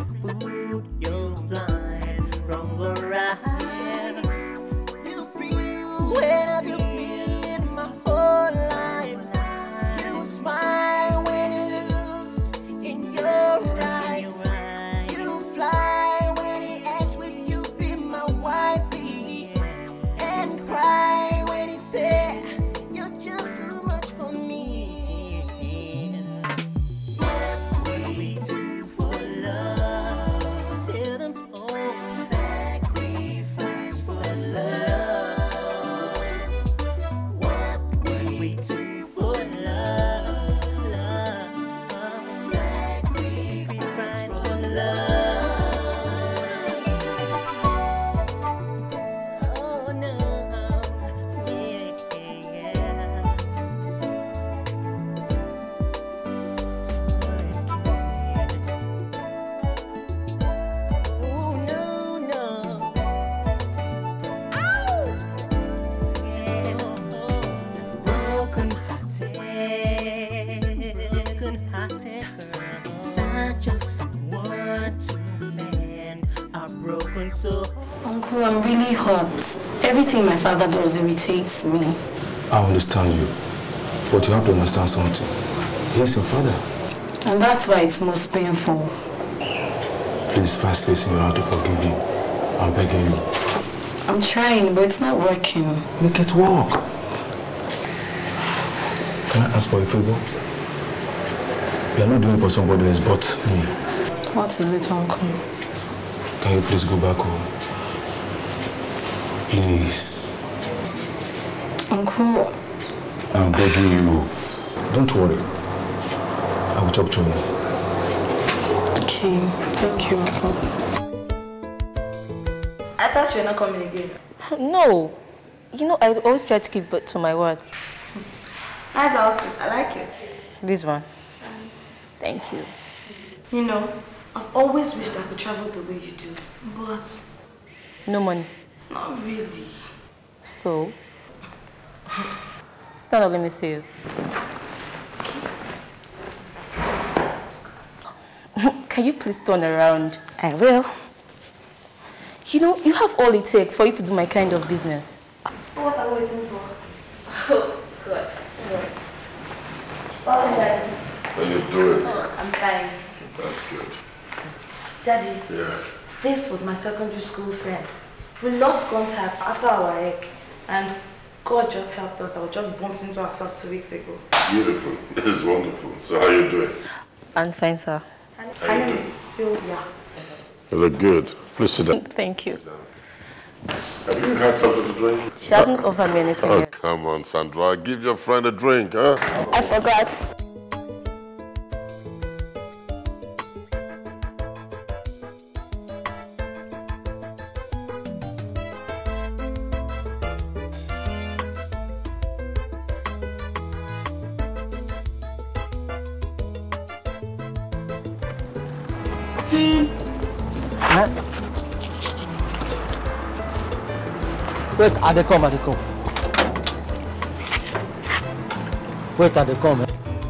put your blind, wrong or right. You feel where you been my whole life. You smile when it looks in your eyes. You fly when he asks will you be my wifey, and cry when he said you're just too much for me. What will we do for love? Tell them all. Sacrifice for love. What will we do for love? Sacrifice for love. Oh no, yeah. Oh no, no. Broken-hearted girl in search of someone to mend a broken soul. Uncle, I'm really hot. Everything my father does irritates me. I understand you, but you have to understand something. He's your father. And that's why it's most painful. Please find space in your heart to forgive him. I'm begging you. I'm trying, but it's not working. Make it work. Can I ask for a favor? You are not doing it for somebody else but me. What is it, Uncle? Can you please go back home? Please. Uncle, I'm begging you. Don't worry. I will talk to him. okay. Thank you, Uncle. I thought you were not coming again. No. You know, I always try to keep to my words. Nice outfit. I like it. This one. Thank you. You know, I've always wished I could travel the way you do, but No money. not really. So, stand up, let me see you. Can you please turn around? I will. You know, you have all it takes for you to do my kind of business. So what are we waiting for? Oh, God. Oh, Daddy. How you doing? Oh, I'm fine. That's good. Daddy, Yeah. this was my secondary school friend. We lost contact after our egg, and God just helped us. I was just bumped into ourselves 2 weeks ago. Beautiful. This is wonderful. So how you doing? I'm fine, sir. Her name is Sylvia. You look good. Please sit down. Thank you. Have you had something to drink? She hasn't offered me anything Oh, yet. come on, Sandra. Give your friend a drink, huh? I forgot. Wait, they come. Wait, they come.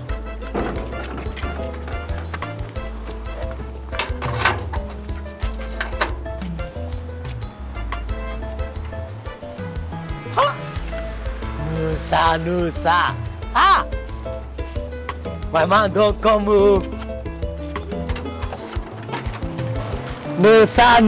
No, sir. Ah! My man don't come. No, sir.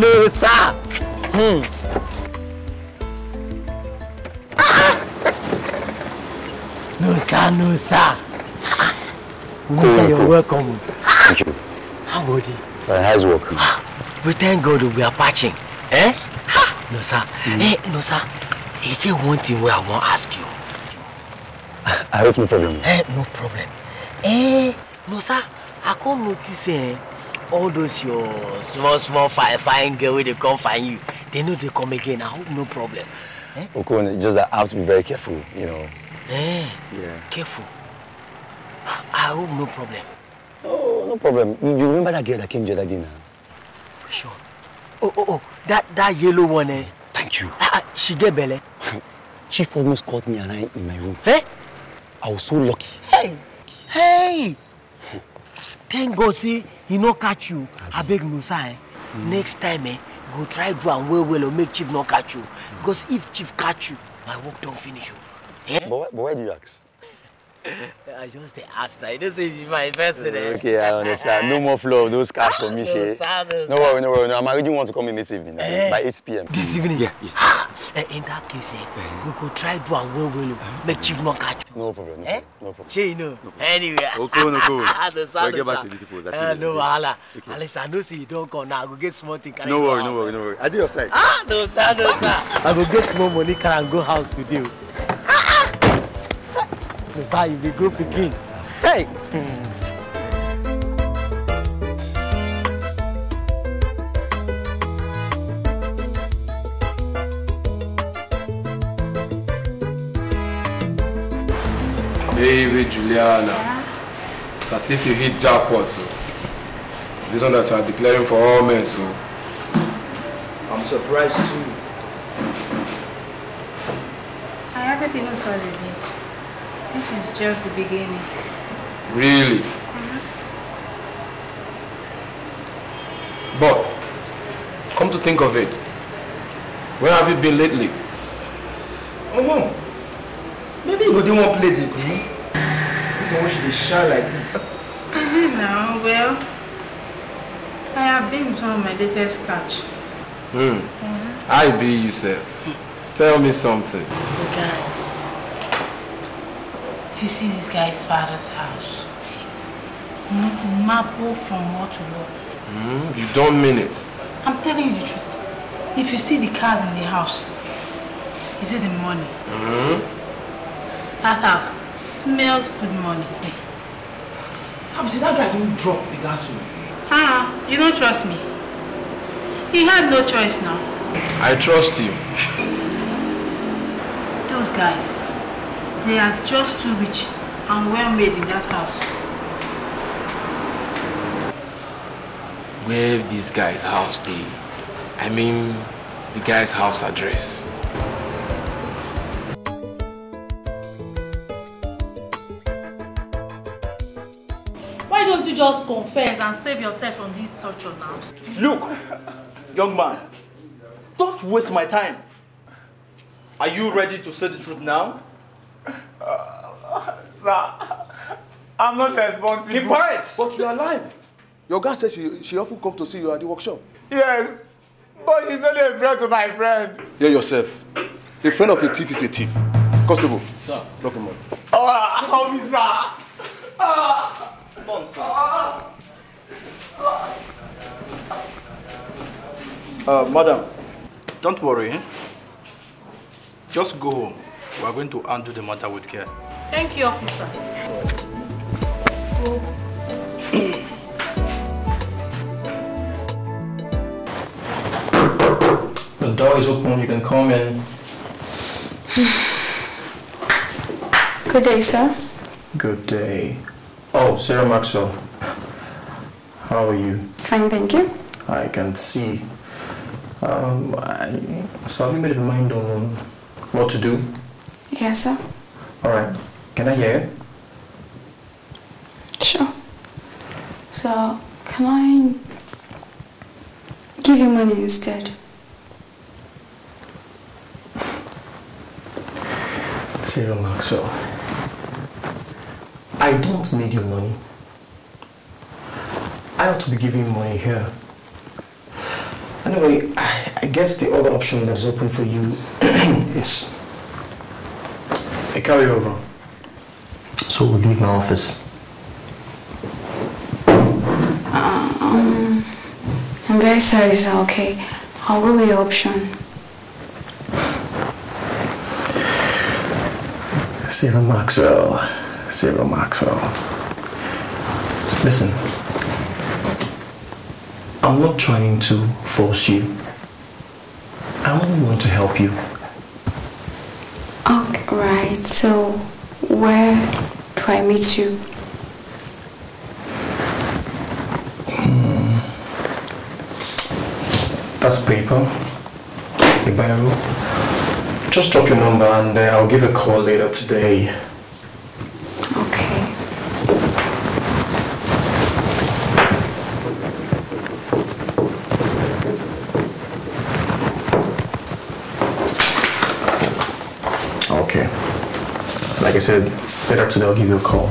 No, sir. No, sir, you're welcome. Thank you. How about it? How's work? We thank God we are patching. Eh? No, sir. No, sir. Again, one thing where I want to ask you. I hope no problem. No problem. No, sir. I can't notice all those your small fine girl when they come find you. They know they come again. I hope no problem. Okay, just that I have to be very careful, you know. Yeah. Careful. I hope no problem. Oh, no problem. You remember that girl that came the other day now? Sure. Oh, that yellow one, eh? Thank you. She get belly. Chief almost caught me and I in my room. Eh? I was so lucky. Hey! Thank God, say he no catch you. I beg no sign. Next time, go try do and well or make Chief not catch you. Because if Chief catch you, my work don't finish you. But why do you ask? I just asked that. You don't say you my person. Okay, I understand. No more flow of those cars for me, Shay. No worry. No, I'm already want to come in this evening by 8 p.m. This evening? Yeah. In that case, we could try do and well make Chief not catch you. No problem. No problem. Shay, you know. Anyway. Okay. No, Get back to the people. No, wahala. Alice, I know say you don't come now. I go get small thing. No worry. I do your side. No, sir. I go get small money can go house today. No, sir, you be good picking. Hey! Baby Juliana, it's as if you hit jackpot, so. This one that you are declaring for all men, so. I'm surprised too. Everything is all it is. This is just the beginning. Really? But, come to think of it, where have you been lately? Oh, maybe you go do one place in Queen. This one should be shy like this. Now, well, I have been to one of my latest catch. I be yourself. Tell me something. Guys, if you see this guy's father's house, marble from wall to wall. You don't mean it. I'm telling you the truth. If you see the cars in the house, you see the money. That house smells good money. How see that guy didn't drop with that too? You don't trust me. He had no choice now. I trust you. Those guys, they are just too rich and well made in that house. Where this guy's house dey? I mean, the guy's house address. Why don't you just confess and save yourself from this torture now? Look, young man, don't waste my time. Are you ready to say the truth now? Sir, I'm not responsible. Keep quiet! But you are lying. Your girl says she often comes to see you at the workshop. Yes, but she's only a friend to my friend. Hear yourself. A friend of a thief is a thief. Constable, sir, lock him up. Officer! Nonsense. Madam, don't worry. Just go home. We are going to undo the matter with care. Thank you, officer. The door is open, you can come in. Good day, sir. Good day. Oh, Sarah Maxwell. How are you? Fine, thank you. I can see. So have you made up your mind on what to do? Yes, sir. Alright. Can I hear it? Sure. So, can I give you money instead? Sarah Maxwell, I don't need your money. I ought to be giving you money here. Anyway, I guess the other option that is open for you is a carryover. So we'll leave my office. I'm very sorry, sir, okay? I'll go with your option. Sarah Maxwell. Listen, I'm not trying to force you. I only want to help you. Okay, right. So, where do I meet you? That's paper, a biro. Just drop your number and I'll give a call later today. Okay. like I said, later today I'll give you a call.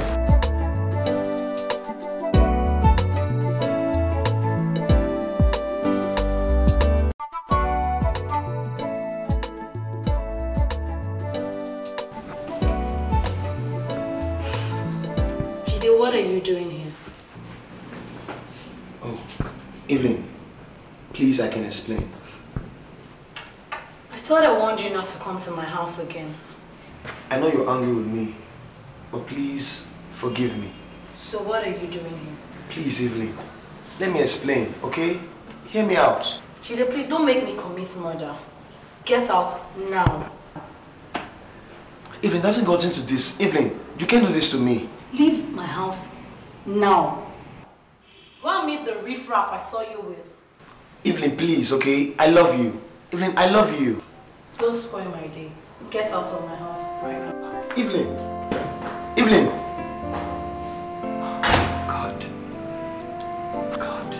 Jide, what are you doing here? Oh, Evelyn, please, I can explain. I thought I warned you not to come to my house again. I know you're angry with me, but please forgive me. So what are you doing here? Please, Evelyn, let me explain, okay? Hear me out. Jide, please don't make me commit murder. Get out now. Evelyn, doesn't got into this. Evelyn, you can't do this to me. Leave my house now. Go and meet the riffraff I saw you with. Evelyn, please, okay? I love you. Evelyn, I love you. Don't spoil my day. Get out of my house right now. Evelyn! Evelyn! God. God.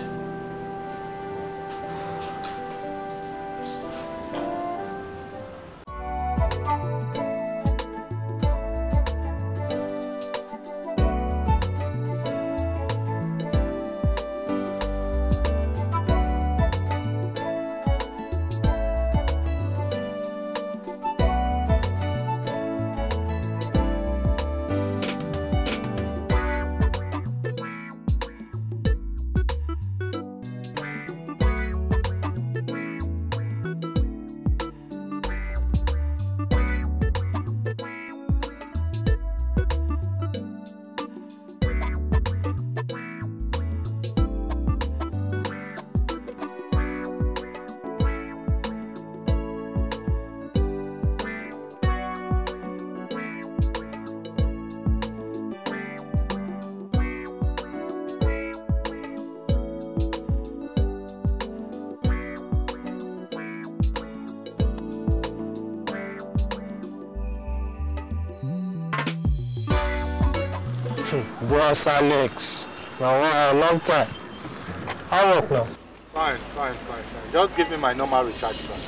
Boss Alex, now a long time. How work now? Fine. Just give me my normal recharge card.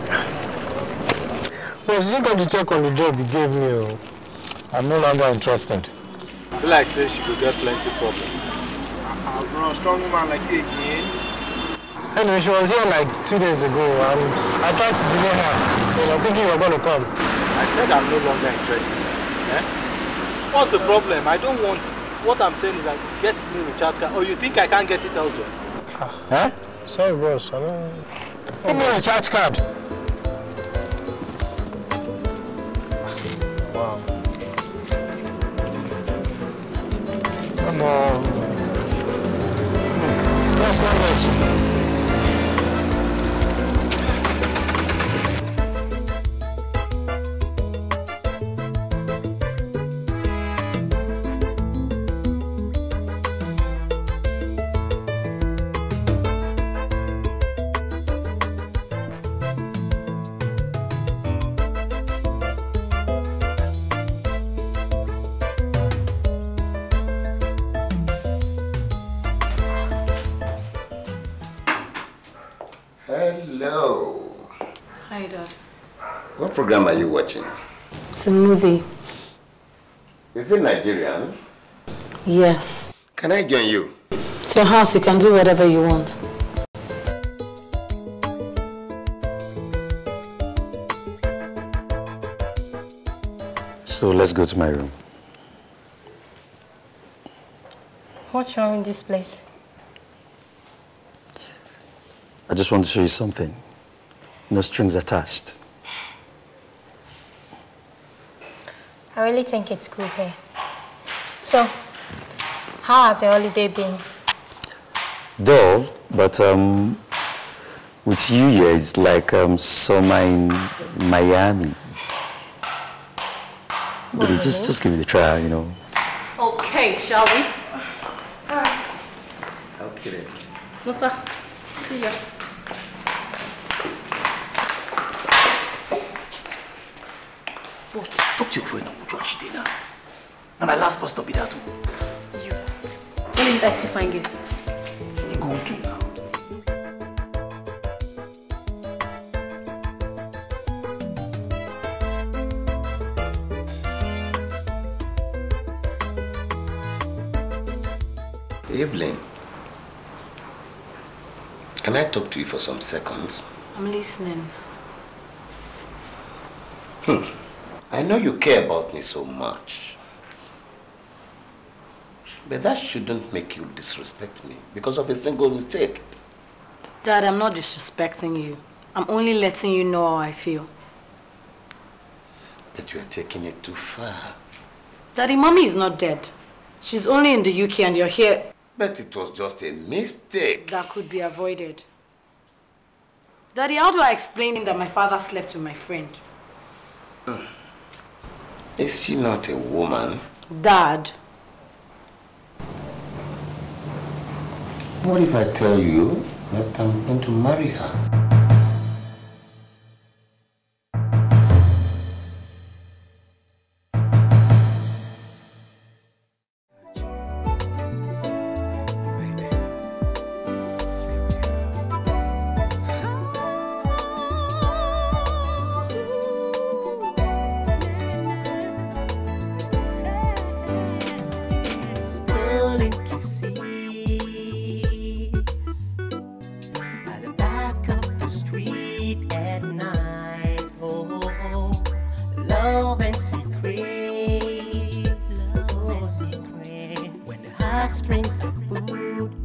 Well, you got to check on the job you gave me. I'm no longer interested. I feel like say she could get plenty problem. Bro, strong woman like you again. Anyway, she was here like 2 days ago and I tried to delay her. But I'm thinking you were going to come. I said I'm no longer interested. Eh? What's the problem? I don't want. What I'm saying is that get me recharge card. Or you think I can't get it elsewhere? Huh? Sorry, boss. I don't... Give me a recharge card. Wow. Come on. That's not this. Hello. Hi, Dad. What program are you watching? It's a movie. Is it Nigerian? Yes. Can I join you? It's your house. You can do whatever you want. So let's go to my room. What's wrong with this place? I just want to show you something. No strings attached. I really think it's cool here. So, how has your holiday been? Dull, but with you here, it's like summer in Miami. But just give it a try, you know. Okay, shall we? Alright. Okay. Musa, see ya. What? Talk to your friend and what she did now. Now my last bus stop be that too. When is I see find you? You go to now. Evelyn, can I talk to you for some seconds? I'm listening. I know you care about me so much. But that shouldn't make you disrespect me because of a single mistake. Dad, I'm not disrespecting you. I'm only letting you know how I feel. But you are taking it too far. Daddy, Mommy is not dead. She's only in the UK and you're here. But it was just a mistake. That could be avoided. Daddy, how do I explain that my father slept with my friend? Is she not a woman? Dad. What if I tell you that I'm going to marry her? Springs of food